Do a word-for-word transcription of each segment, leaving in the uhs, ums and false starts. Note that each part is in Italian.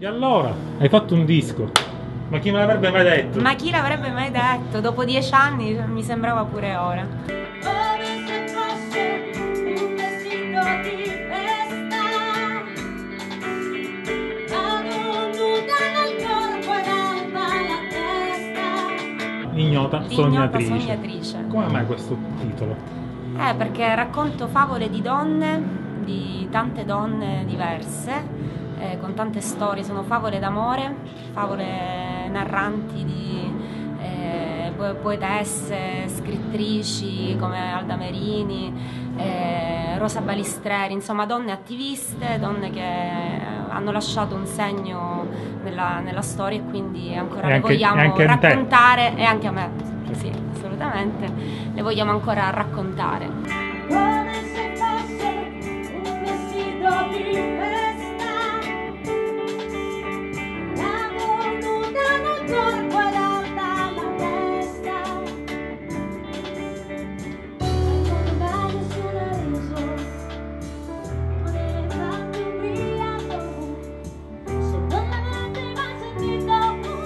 E allora, hai fatto un disco. Ma chi me l'avrebbe mai detto? Ma chi l'avrebbe mai detto? Dopo dieci anni mi sembrava pure ora. Come se fosse un vestito di festa, nuda nel corpo ed alta la testa. L'ignota L'ignota sognatrice. sognatrice. Come mai questo titolo? Eh, perché racconto favole di donne, di tante donne diverse, eh, con tante storie. Sono favole d'amore, favole narranti di eh, po- poetesse, scrittrici come Alda Merini, eh, Rosa Balistreri, insomma donne attiviste, donne che hanno lasciato un segno nella, nella storia e quindi ancora E le anche- vogliamo e anche in te. raccontare, e anche a me, sì, assolutamente, le vogliamo ancora raccontare. Come se fosse un vestito di festa, nuda nel corpo ed alta la testa. Non dai nessun riso, non è tanto ubriaco, se non l'avete mai sentito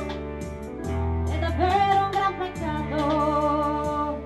è davvero un gran peccato.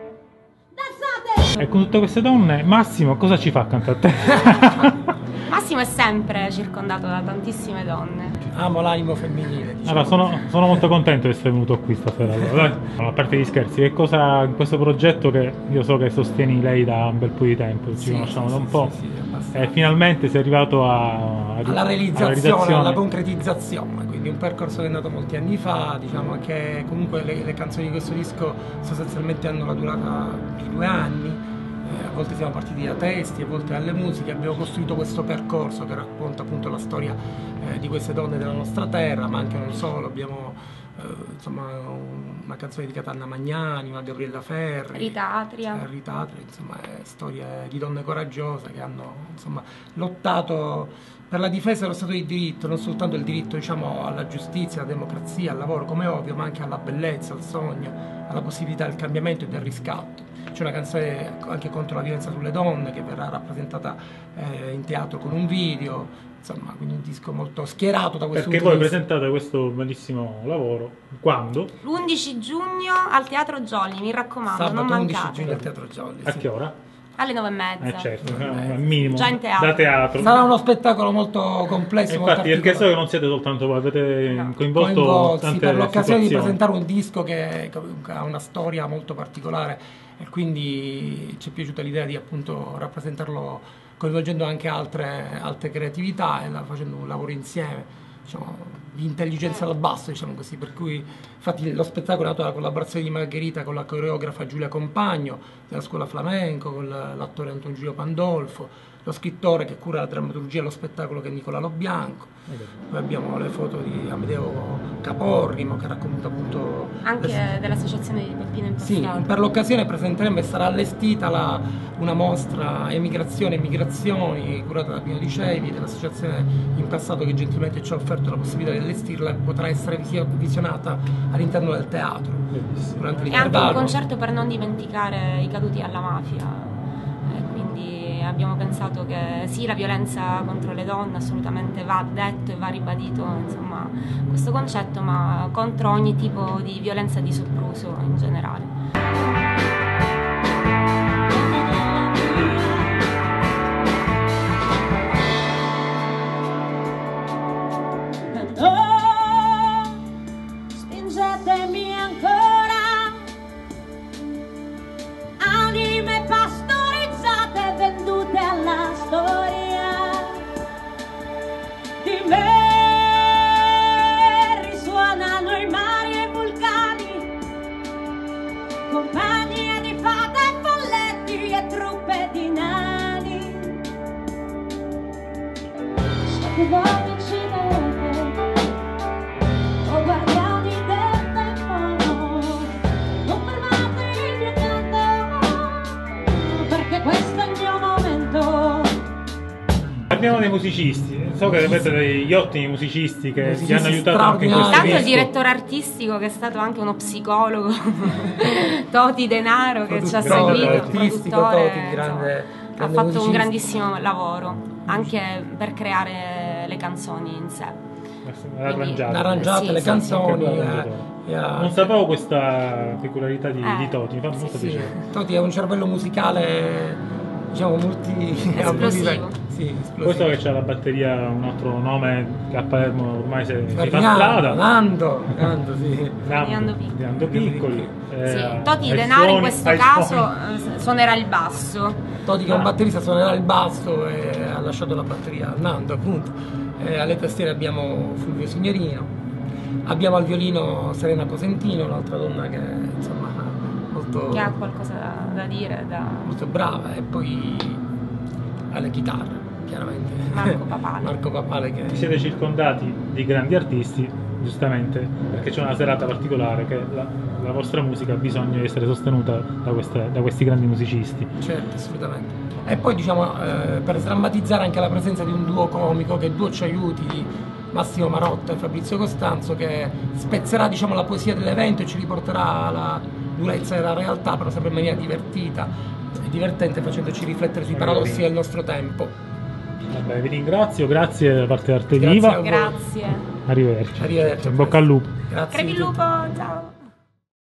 Danzate! E con tutte queste donne, Massimo cosa ci fa accanto a te? Massimo è sempre circondato da tantissime donne. Amo l'animo femminile, diciamo. Allora, sono, sono molto contento di essere venuto qui stasera. Allora, dai. No, a parte gli scherzi, che cosa in questo progetto che io so che sostieni lei da un bel po' di tempo, ci Sì, conosciamo sì, da un sì, po', sì, sì, abbastanza. e finalmente sei arrivato a, alla realizzazione, realizzazione. alla concretizzazione, quindi un percorso che è nato molti anni fa, diciamo che comunque le, le canzoni di questo disco sostanzialmente hanno la durata di due anni. Eh, a volte siamo partiti da testi, a volte dalle musiche, abbiamo costruito questo percorso che racconta appunto la storia eh, di queste donne della nostra terra, ma anche non solo. Abbiamo eh, insomma una canzone dedicata a Anna Magnani, a Gabriella Ferri, Rita Atria. eh, Rita Atria, insomma, eh, storie di donne coraggiose che hanno insomma lottato per la difesa dello Stato di diritto, non soltanto il diritto, diciamo, alla giustizia, alla democrazia, al lavoro, come ovvio, ma anche alla bellezza, al sogno, alla possibilità del cambiamento e del riscatto. C'è una canzone anche contro la violenza sulle donne che verrà rappresentata eh, in teatro con un video, insomma, quindi un disco molto schierato da questo Perché punto voi di vista. presentate questo bellissimo lavoro quando? l'undici giugno al Teatro Jolly, mi raccomando, non Sabato undici mancate. giugno al Teatro Jolly. A sì. che ora? Alle nove e mezza. Eh certo, Eh, al minimo. già in teatro. Da teatro. Sarà uno spettacolo molto complesso, E molto infatti, perché so che articolato. non siete soltanto voi, avete No. coinvolto coinvolti tante per l'occasione di situazioni. presentare un disco che che ha una storia molto particolare e quindi ci è piaciuta l'idea di appunto rappresentarlo coinvolgendo anche altre, altre creatività e la- facendo un lavoro insieme, diciamo, di intelligenza dal basso, diciamo così, per cui infatti lo spettacolo è nato dalla collaborazione di Margherita con la coreografa Giulia Compagno della scuola flamenco, con l'attore Anton Giulio Pandolfo, lo scrittore che cura la drammaturgia dello spettacolo che è Nicola Lobianco. Poi abbiamo le foto di Amedeo Caporrimo che racconta appunto Anche le- dell'associazione di Peppino sì, Impastato. per l'occasione presenteremo e sarà allestita la- una mostra Emigrazione e Migrazioni curata da Pino Di Cevi dell'associazione Impastato che gentilmente ci ha offerto la possibilità di allestirla e potrà essere visio- visionata all'interno del teatro Bellissimo. durante E anche un l'intervallo. concerto per non dimenticare i caduti alla mafia. E quindi abbiamo pensato che sì, la violenza contro le donne assolutamente va detto e va ribadito, insomma, questo concetto, ma contro ogni tipo di violenza e di sopruso in generale. No, spingetemi ancora, anime pastorizzate vendute alla storia di me risuonano i mari e i vulcani, compagnie di fate e folletti e truppe di nani. So che voi mi uccidete, o guardiani del tempo, non fermate il mio canto, perché questo è il mio momento. Parliamo dei musicisti. So che avete degli ottimi musicisti che vi Musicisti hanno aiutato anche in questo straordinari. Intanto il disco. direttore artistico che è stato anche uno psicologo, Toti Denaro, che ci ha Produttore, seguito, il artistico, produttore, Toti, grande- insomma, ha grande fatto musicista. un grandissimo lavoro anche per creare le canzoni in sé. arrangiate, arrangiate sì, le sì, canzoni. sì. eh, e ha- Non sapevo questa peculiarità di, Eh. di Toti, mi fa molto Sì, piacere. Toti ha un cervello musicale, diciamo, multi... Esplosivo. Sì, esplosivo. Questo che c'è la batteria, un altro nome che a Palermo ormai si, si fa Ferdinando, strada. Nando, Nando, sì. Ferdinando Piccoli. Ferdinando Piccoli. eh, Sì, ai Toti Denari in suoni- questo ai caso suoni. eh, suonerà il basso. Toti che è un Ah. batterista suonerà il basso e ha lasciato la batteria a Nando, appunto. Eh, alle tastiere abbiamo Fulvio Signorino, abbiamo al violino Serena Cosentino, un'altra donna che insomma molto, Che ha qualcosa da, da dire, da molto brava, e poi alle chitarre, chiaramente. Marco Papale. Marco Papale che Siete circondati di grandi artisti, giustamente, perché c'è una serata particolare che la, la vostra musica ha bisogno di essere sostenuta da, queste- da questi grandi musicisti. certo, assolutamente. E poi diciamo eh, per sdrammatizzare anche la presenza di un duo comico, che è Duo Ci Aiuti di Massimo Marotta e Fabrizio Costanzo, che spezzerà diciamo la poesia dell'evento e ci riporterà alla durezza della realtà, però sempre in maniera divertita e divertente, facendoci riflettere sui paradossi del nostro tempo. Vabbè, vi ringrazio, grazie da parte di Arte Grazie Viva. a voi. Grazie. Arrivederci. Arrivederci. In bocca al lupo. Grazie. Crepi di il tutto. lupo, ciao.